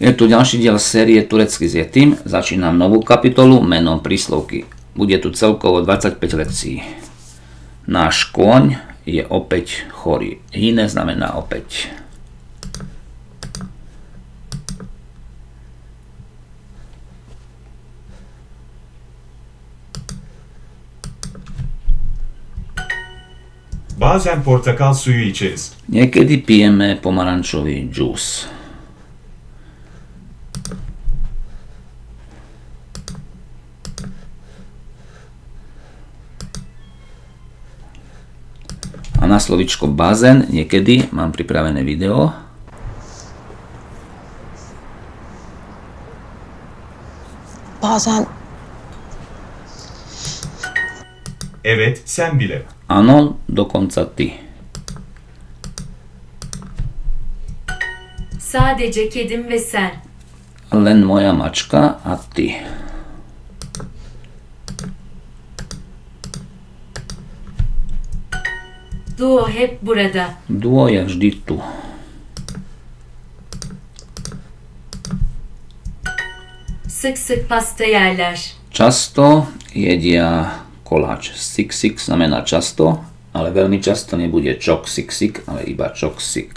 Je tu ďalší diel série Turecky s Yetim. Začínam novú kapitolu menom príslovky. Bude tu celkovo 25 lekcií. Náš kôň je opäť chorý. Hine znamená opäť. Bazen portakal suyu içeriz. Niekedy pijeme pomarančový džús. A na slovičko bazén niekedy mám pripravené video. Bazen Evet, sen bile. Áno, dokonca ty. Sadece kedim ve sen. Len moja mačka a ty. Duo hep burada. Duo je vždy tu. Sık sık pasta yerler. Často jedia koláč. Sik znamená často, ale veľmi často nebude čok sik, ale iba čok sik.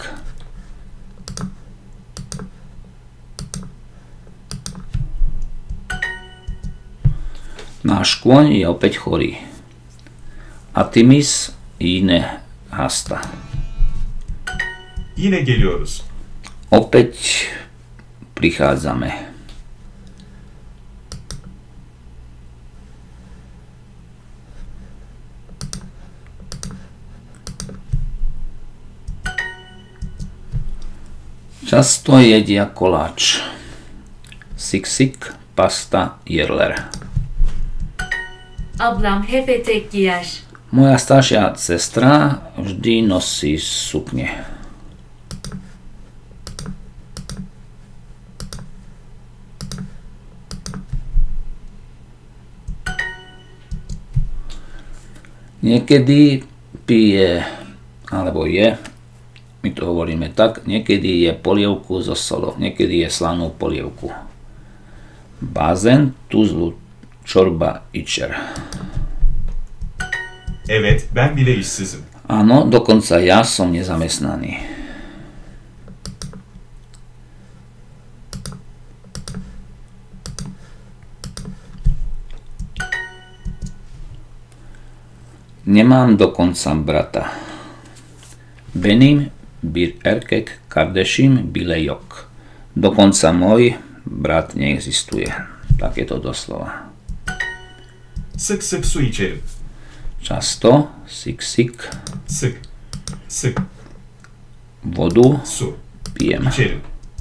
Náš kôň je opäť chorý. Atimis yine hasta. Yine geliyoruz. Opäť prichádzame. Často jedia koláč. Sik, pasta, yerler. Ablam hep etek giyer. Moja staršia sestra vždy nosí sukne. Niekedy pije, alebo je, my to hovoríme tak, niekedy je polievku so solou, niekedy je slanú polievku. Bazen, tuzlu, čorba, içer. Evet, ben bile işsizim. Áno, dokonca ja som nezamestnaný. Nemám dokonca brata. Benim bir erkek kardeşim bile yok. Dokonca môj brat neexistuje. Tak je to doslova. Sık sık su içerim. Často, sik, Sık, sık, vodu su, pijem. içerim.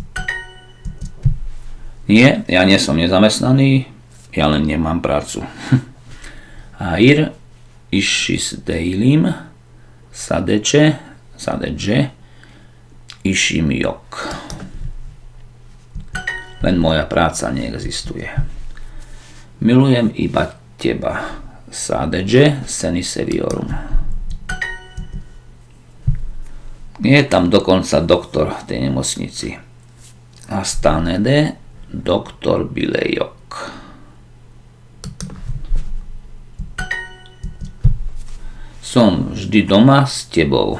Nie, ja nie som nezamestnaný, ja len nemám prácu. Hayır, işsiz değilim. Sadece, işim yok. Len moja práca neexistuje. Milujem iba teba. Sadece seni seviyorum. Je tam dokonca doktor v tej nemocnici. Hastanede doktor bile yok. Som vždy doma s tebou.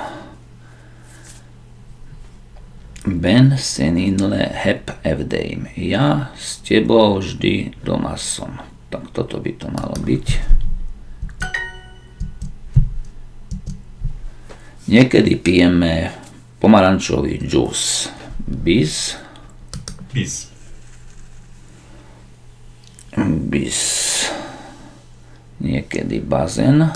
Ben seninle hep evdeyim. Ja s tebou vždy doma som. Tak toto by to malo byť. Niekedy pijeme pomarančový džús. Biz. Niekedy bazen.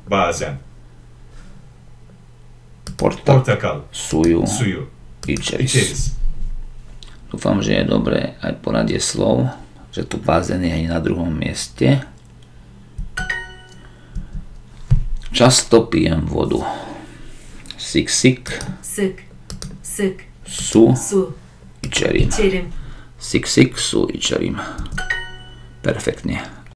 Portakal. Suju. İçeriz. Dúfam, že je dobré aj poradie slov, že tu bazen je aj na druhom mieste. Často pijem vodu. Sik, Sık, su, su, içerim. içerim. Sik, su, içerim. Perfektne.